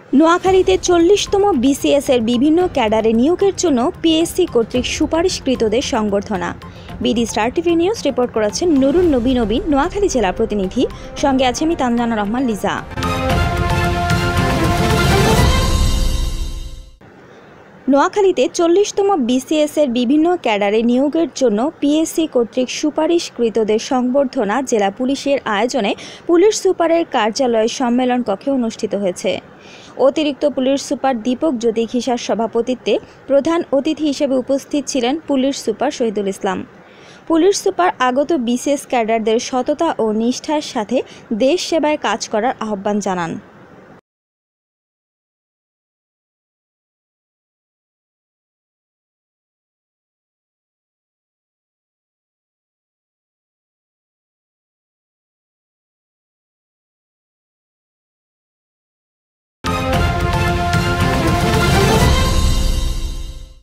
নোয়াখালীতে 40তম বিসিএস-এর বিভিন্ন ক্যাডারে নিয়োগের জন্য পিএসসি কর্তৃক সুপারিশকৃতদের সংবর্ধনা। BD star TV news report করেছেন নুরুন নবী নবীন, নোয়াখালী জেলা প্রতিনিধি। সঙ্গে আছে আমি তানজানা রহমান লিজা। নোয়াখালীতে 40তম বিসিএস-এর বিভিন্ন ক্যাডারে নিয়োগের জন্য পিএসসি কর্তৃক সুপারিশকৃতদের সংবর্ধনা জেলা পুলিশের আয়োজনে পুলিশ সুপারের কার্যালয় সম্মেলন কক্ষে অনুষ্ঠিত হয়েছে। অতিরিক্ত পুলিশ সুপার দীপক জ্যোতি খিসার সভাপতিত্বে প্রধান অতিথি হিসেবে উপস্থিত ছিলেন police super Shahidul Islam. Police super আগত বিসিএস ক্যাডারদের সততা ও নিষ্ঠার সাথে দেশ সেবায় কাজ করার আহ্বান জানান।